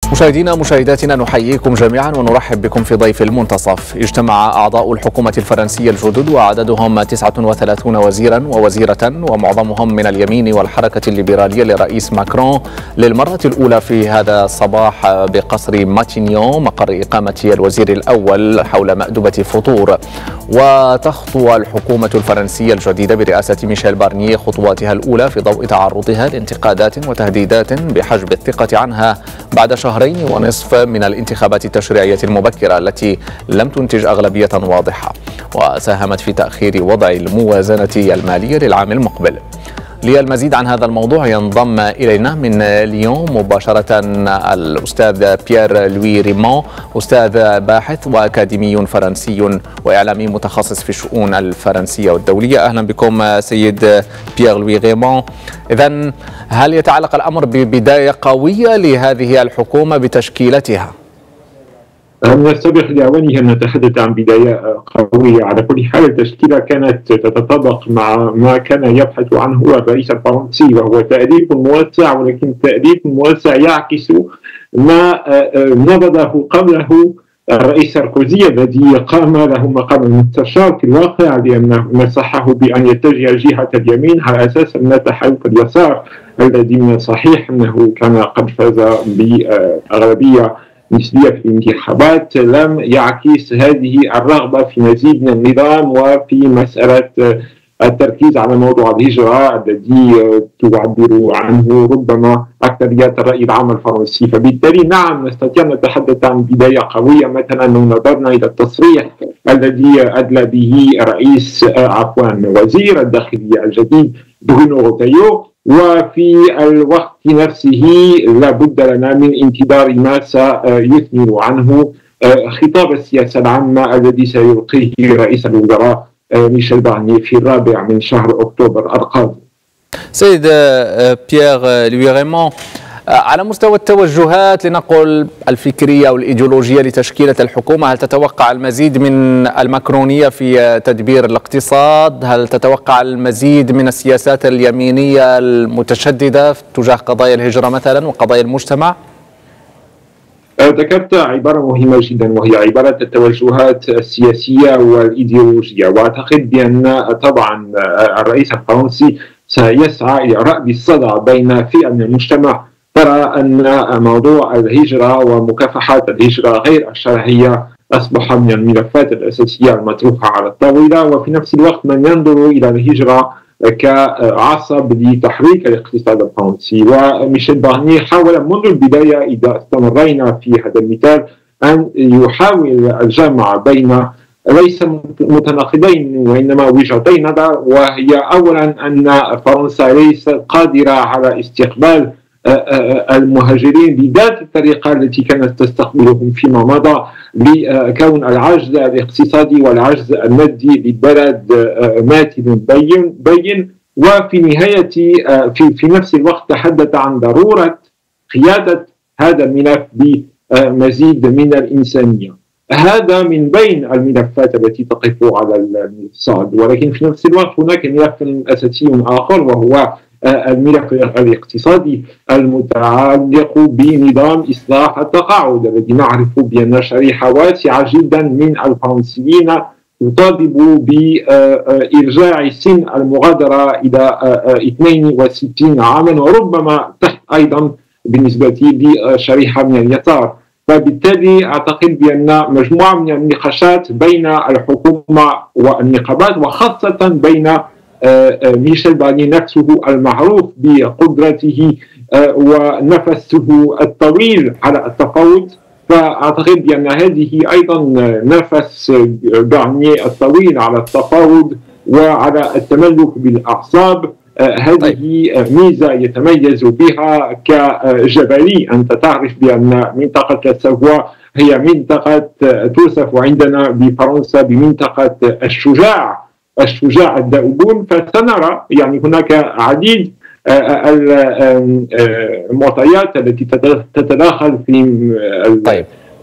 مشاهدينا مشاهداتنا نحييكم جميعا ونرحب بكم في ضيف المنتصف. اجتمع أعضاء الحكومة الفرنسية الجدد وعددهم 39 وزيرا ووزيرة ومعظمهم من اليمين والحركة الليبرالية لرئيس ماكرون للمرة الأولى في هذا الصباح بقصر ماتينيون مقر إقامة الوزير الأول حول مأدبة فطور. وتخطو الحكومة الفرنسية الجديدة برئاسة ميشيل بارنييه خطواتها الأولى في ضوء تعرضها لانتقادات وتهديدات بحجب الثقة عنها بعد شهرين ونصف من الانتخابات التشريعية المبكرة التي لم تنتج أغلبية واضحة وساهمت في تأخير وضع الموازنة المالية للعام المقبل. للمزيد عن هذا الموضوع ينضم إلينا من ليون مباشرة الأستاذ بيير لوي ريمون، أستاذ باحث وأكاديمي فرنسي وإعلامي متخصص في الشؤون الفرنسية والدولية. أهلا بكم سيد بيير لوي ريمون. إذن هل يتعلق الأمر ببداية قوية لهذه الحكومة بتشكيلتها؟ من السابق لأوانه أن نتحدث عن بداية قوية. على كل حال التشكيلة كانت تتطابق مع ما كان يبحث عنه الرئيس الفرنسي، وهو تأليف موسع، ولكن تأليف موسع يعكس ما نبذه قبله الرئيس ساركوزي الذي قام له مقام المستشار في الواقع، لأنه نصحه بأن يتجه جهة اليمين على أساس أن تحالف اليسار الذي من الصحيح أنه كان قد فاز بأغلبية نسبية في الانتخابات لم يعكس هذه الرغبة في مزيد من النظام وفي مسألة التركيز على موضوع الهجرة الذي تعبر عنه ربما أكثريات الرأي العام الفرنسي. فبالتالي نعم نستطيع أن نتحدث عن بداية قوية. مثلا لو نظرنا إلى التصريح الذي أدلى به وزير الداخلية الجديد برونو روتايو، وفي الوقت نفسه لا بد لنا من انتظار ما سيثمر عنه خطاب السياسة العامة الذي سيلقيه رئيس الوزراء ميشيل بارنييه في 4 من شهر أكتوبر القادم. سيد بيير لوي ريمون، على مستوى التوجهات لنقل الفكرية والإيديولوجية لتشكيلة الحكومة، هل تتوقع المزيد من الماكرونية في تدبير الاقتصاد؟ هل تتوقع المزيد من السياسات اليمينية المتشددة تجاه قضايا الهجرة مثلا وقضايا المجتمع؟ ذكرت عبارة مهمة جدا وهي عبارة التوجهات السياسية والإيديولوجية، وأعتقد بأن طبعا الرئيس الفرنسي سيسعى إلى رأب الصدع بين فئة من المجتمع ترى أن موضوع الهجرة ومكافحة الهجرة غير الشرعية أصبح من الملفات الأساسية المطروحة على الطاولة، وفي نفس الوقت من ينظر إلى الهجرة كعصب لتحريك الاقتصاد الفرنسي. وميشيل بارنييه حاول منذ البداية، إذا استمرينا في هذا المثال، أن يحاول الجمع بين ليس متناقضين وإنما وجهتي نظر، وهي أولا أن فرنسا ليست قادرة على استقبال المهاجرين بذات الطريقة التي كانت تستقبلهم فيما مضى، لكون العجز الاقتصادي والعجز المادي للبلد ماثل بين. وفي نهاية في نفس الوقت تحدث عن ضرورة قيادة هذا الملف بمزيد من الإنسانية. هذا من بين الملفات التي تقف على الاقتصاد، ولكن في نفس الوقت هناك ملف أساسي آخر وهو الملف الاقتصادي المتعلق بنظام إصلاح التقاعد الذي نعرف بأن شريحة واسعة جدا من الفرنسيين تطالب بإرجاع سن المغادرة إلى 62 عاما، وربما تحت أيضا بالنسبة لشريحة من اليسار. فبالتالي أعتقد بأن مجموعة من النقاشات بين الحكومة والنقابات، وخاصة بين ميشيل بارنييه نفسه المعروف بقدرته ونفسه الطويل على التفاوض، فأعتقد بأن هذه أيضا نفس بارنييه الطويل على التفاوض وعلى التملك بالأعصاب. هذه ميزة يتميز بها كجبلي. أنت تعرف بأن منطقة لاسافوا هي منطقة توصف عندنا بفرنسا بمنطقة الشجاع الدؤوبون، فسنرى يعني هناك عديد المعطيات التي تتداخل في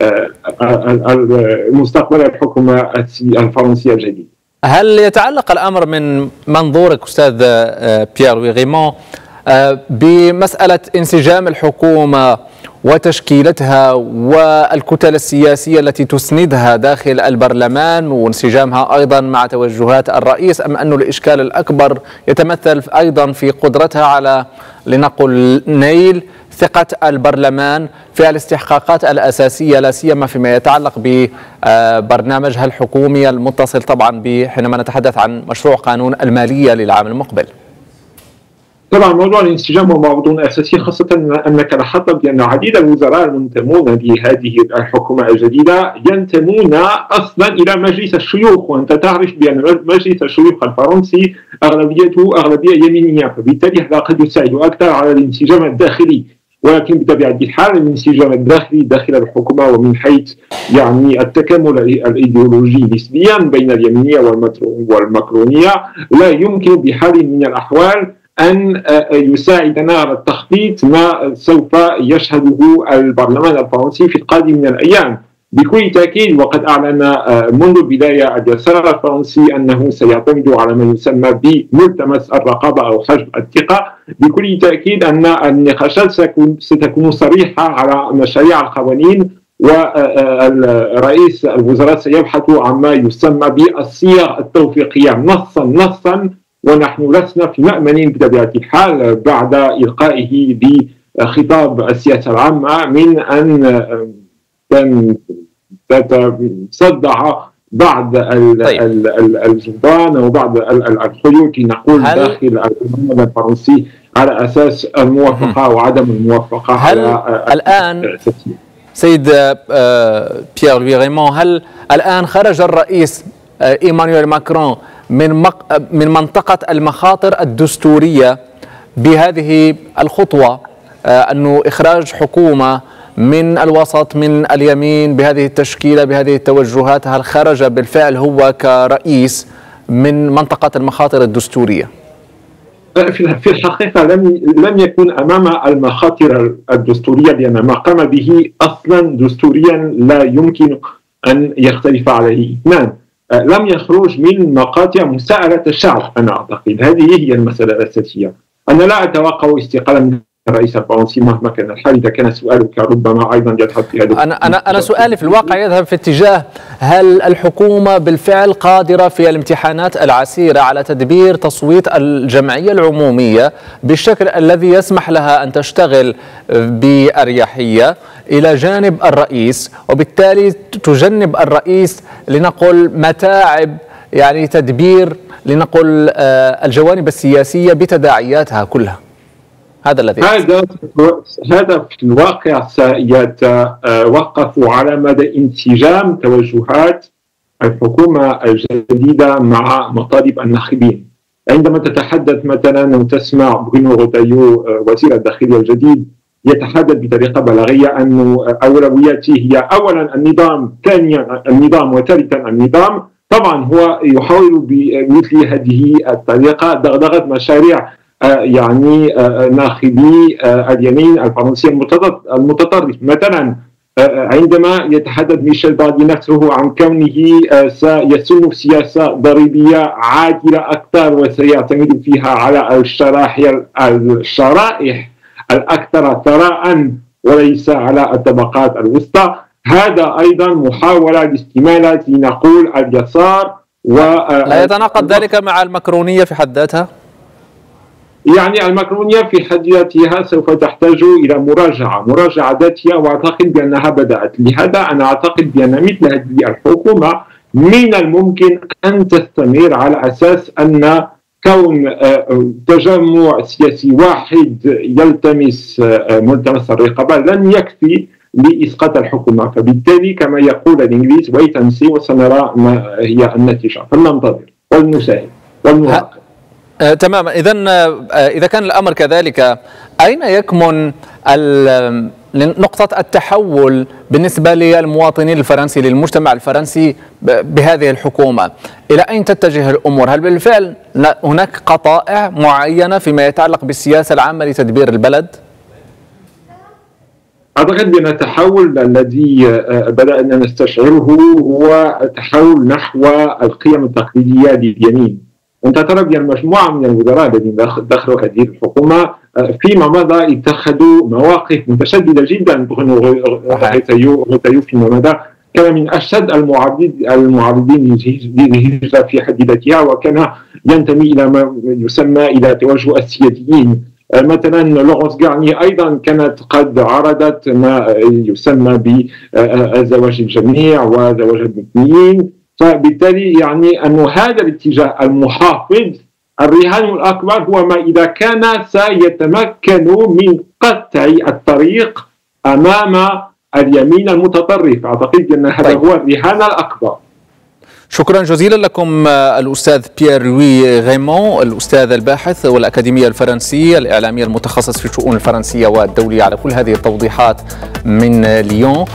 مستقبل الحكومة الفرنسية الجديدة. هل يتعلق الأمر من منظورك أستاذ بيير لوي ريمون بمسألة انسجام الحكومة وتشكيلتها والكتل السياسية التي تسندها داخل البرلمان وانسجامها أيضا مع توجهات الرئيس، أم أن الإشكال الأكبر يتمثل أيضا في قدرتها على لنقل نيل ثقة البرلمان في الاستحقاقات الأساسية، لا سيما فيما يتعلق ببرنامجها الحكومي المتصل طبعا حينما نتحدث عن مشروع قانون المالية للعام المقبل؟ طبعا موضوع الانسجام هو موضوع اساسي، خاصه انك لاحظت بان عديد الوزراء المنتمون لهذه الحكومه الجديده ينتمون اصلا الى مجلس الشيوخ، وانت تعرف بان مجلس الشيوخ الفرنسي اغلبيته اغلبيه يمينيه، فبالتالي هذا قد يساعد اكثر على الانسجام الداخلي. ولكن بطبيعه الحال الانسجام الداخلي داخل الحكومه ومن حيث يعني التكامل الايديولوجي نسبيا بين اليمينيه والماكرونيه لا يمكن بحال من الاحوال أن يساعدنا على التخطيط ما سوف يشهده البرلمان الفرنسي في القادم من الأيام. بكل تأكيد وقد أعلن منذ البداية اليسار الفرنسي أنه سيعتمد على ما يسمى بملتمس الرقابة أو حجب الثقة. بكل تأكيد أن النقاشات ستكون صريحة على مشاريع القوانين، ورئيس الوزراء سيبحث عن ما يسمى بالصيغ التوفيقية نصا، ونحن لسنا في مأمن بطبيعة الحال بعد إلقائه بخطاب السياسة العامة من أن تتصدع بعض الجدران وبعض الخيوط لنقول داخل البرلمان الفرنسي على أساس الموافقة وعدم الموافقة. هل الآن سيد بيير لوي غيمون، هل الآن خرج الرئيس إيمانويل ماكرون من منطقة المخاطر الدستورية بهذه الخطوة، أنه إخراج حكومة من الوسط من اليمين بهذه التشكيلة بهذه التوجهات، هل خرج بالفعل هو كرئيس من منطقة المخاطر الدستورية؟ في الحقيقة لم يكن أمام المخاطر الدستورية، لأن ما قام به أصلا دستوريا لا يمكن أن يختلف عليه اثنان. لم يخرج من مقاطع مساءلة الشعب. أنا أعتقد هذه هي المسألة الأساسية. أنا لا أتوقع استقالة من الرئيس الفرنسي مهما كان الحال. إذا كان سؤالك ربما أيضا يذهب في هذا أنا سؤالي في الواقع يذهب في اتجاه هل الحكومة بالفعل قادرة في الامتحانات العسيرة على تدبير تصويت الجمعية العمومية بالشكل الذي يسمح لها أن تشتغل بأريحية إلى جانب الرئيس، وبالتالي تجنب الرئيس لنقل متاعب يعني تدبير لنقل الجوانب السياسية بتداعياتها كلها؟ هذا الذي هذا في الواقع سيتوقف على مدى انسجام توجهات الحكومة الجديدة مع مطالب الناخبين. عندما تتحدث مثلا وتسمع برونو روتايو وزير الداخلية الجديد يتحدث بطريقة بلاغية أن أولوياته هي أولا النظام، ثانيا النظام، وثالثا النظام. طبعا هو يحاول بمثل هذه الطريقة دغدغة مشاريع يعني ناخبي اليمين الفرنسي المتطرف. مثلا عندما يتحدث ميشيل بادي نفسه عن كونه سيسن سياسة ضريبية عادلة أكثر وسيعتمد فيها على الشرائح الأكثر ثراء وليس على الطبقات الوسطى. هذا أيضا محاولة لاستمالة لنقول اليسار. لا يتناقض ذلك مع المكرونية في حد ذاتها؟ يعني المكرونية في حد ذاتها سوف تحتاج إلى مراجعة ذاتية، وأعتقد بأنها بدأت. لهذا أنا أعتقد بأن مثل هذه الحكومة من الممكن أن تستمر على أساس أن كون تجمع سياسي واحد يلتمس ملتمس الرقابة لن يكفي لإسقاط الحكومة. فبالتالي كما يقول الإنجليز wait and see، وسنرى ما هي النتيجة، فلننتظر ولنشاهد ولنراقب. تماما. إذا كان الأمر كذلك، أين يكمن نقطة التحول بالنسبة للمواطنين الفرنسي للمجتمع الفرنسي بهذه الحكومة؟ إلى أين تتجه الأمور؟ هل بالفعل هناك قطائع معينة فيما يتعلق بالسياسة العامة لتدبير البلد؟ أعتقد بأن التحول الذي بدأنا نستشعره هو تحول نحو القيم التقليدية لليمين. أنت ترى بأن مجموعة من الوزراء الذين دخلوا هذه الحكومة فيما مضى اتخذوا مواقف متشددة جدا. برونو ريتايو فيما مضى كان من أشد المعارضين للهجرة في حد ذاتها، وكان ينتمي إلى ما يسمى إلى توجه السياديين. مثلا لورانس غارني أيضا كانت قد عرضت ما يسمى بزواج الجميع وزواج المثنيين. فبالتالي يعني أن هذا الاتجاه المحافظ الرهان الأكبر هو ما إذا كان سيتمكن من قطع الطريق أمام اليمين المتطرف. أعتقد أن هذا هو الرهان الأكبر. شكرا جزيلا لكم الأستاذ بيير لوي غيمون، الأستاذ الباحث والأكاديمية الفرنسية الإعلامية المتخصص في الشؤون الفرنسية والدولية، على كل هذه التوضيحات من ليون.